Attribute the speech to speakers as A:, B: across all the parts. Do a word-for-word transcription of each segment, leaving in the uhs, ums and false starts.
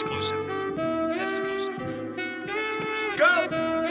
A: Exclusive. Exclusive.
B: Go!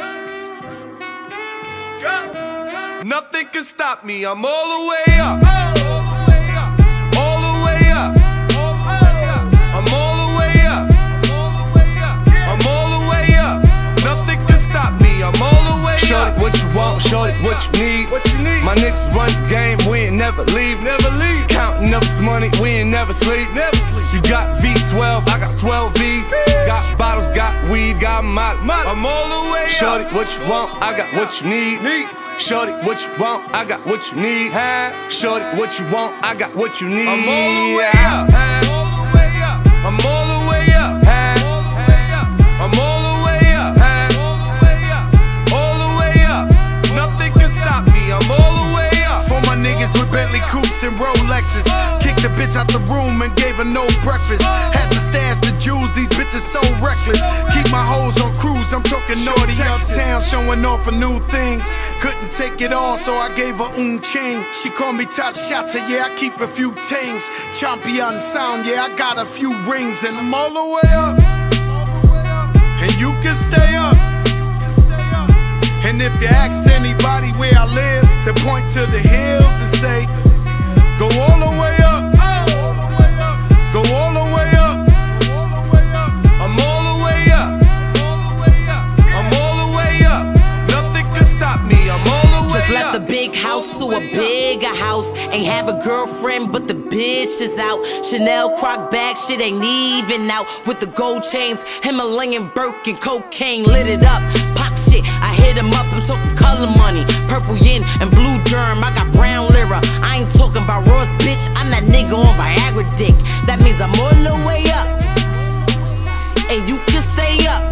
B: Go! Nothing can stop me, I'm all the way up. All the way up. I'm all the way up. I'm all the way up. Nothing can stop me, I'm all the way up.
C: Shorty, what you want, shorty, what you need.
B: What you need?
C: My niggas run the game, we ain't never leave.
B: Never leave.
C: Counting up this money, we ain't never sleep.
B: Never sleep.
C: You got V twelve, I got twelve V's. Got bottles, got weed, got molly.
B: I'm all the way up.
C: Shorty, what you want, I got what you need.
B: Need.
C: Shorty, what you want, I got what you need. Shorty, what you want, I got what you need.
B: I'm all the way up. All the way up. I'm all the way up. I'm all the way up. All the way up. Nothing can stop me. I'm all the way up.
D: For my niggas with Bentley coupes and Rolexes, kicked the bitch out the room and gave her no breakfast. Had to stash the jewels, these bitches so reckless. Keep my hoes on cruise, I'm talking naughty uptown, showing off for new things. Couldn't take it all, so I gave her un chain. She called me top shotter, yeah, I keep a few tings. Champion sound, yeah, I got a few rings. And I'm all the way up, and you can stay up. And if you ask anybody where I live, they point to the hills and say, go all the way up, go all the way up.
B: I'm all the way up. I'm all the way up. Nothing can stop me. I'm all the way up.
E: Just left the big house to a bigger house. Ain't have a girlfriend, but the bitch is out. Chanel croc bag, shit ain't even out. With the gold chains, Himalayan Birkin, cocaine lit it up. Pop shit, I hit him up, I'm talking color money. Purple yin and blue derm, I got brown lira. I ain't talking about Ross, bitch, I'm that nigga on Viagra dick. That means I'm all the way up, and you can stay up.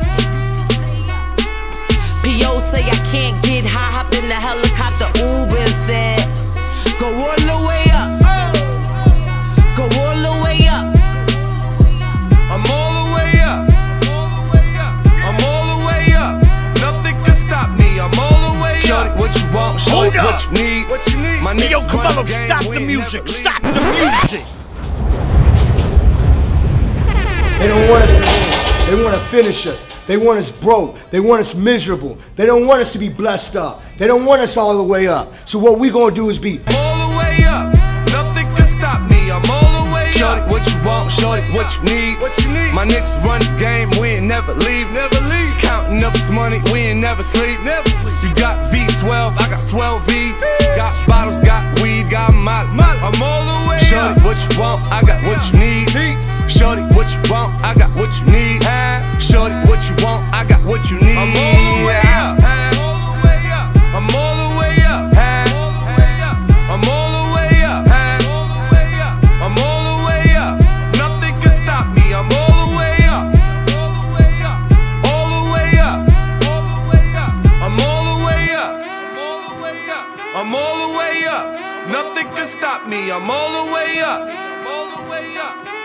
E: P O say I can't get high, hopped in the helicopter, Uber and said, go all the way up, go all the way up.
B: I'm all the way up. I'm all the way up. Nothing can stop me. I'm all the way up.
C: Shorty, what you want, shorty,
A: Hold
C: what
A: up.
C: you need.
B: What you need?
C: My
A: Hey, yo,
C: niggas
A: come
C: run
A: on,
C: the game,
A: stop
C: we
A: the
C: ain't
A: music,
C: never leave.
A: stop the music.
F: They don't want us to win. They want to finish us. They want us broke. They want us miserable. They don't want us to be blessed up. They don't want us all the way up. So what we gonna do is be
B: I'm all the way up. Nothing can stop me. I'm all the way
C: Shorty,
B: up.
C: what you want, shorty, what you need.
B: What you need?
C: My niggas run the game, we ain't never leave.
B: Never leave.
C: Counting up this money, we ain't never sleep.
B: Never sleep.
C: You got V twelve, I got twelve V's. Got bottles, got weed, got molly.
B: I'm all the way
C: Shorty,
B: up.
C: what you want, I got what you need. Shorty, what you want, I got what you need. Shorty, what you want, I got what you need.
B: I'm all the way up. I'm all the way up. I'm all the way up. I'm all the way up. Nothing can stop me. I'm all the way up. All the way up. I'm all the way up. I'm all the way up. Nothing can stop me. I'm all the way up. I'm all the way up.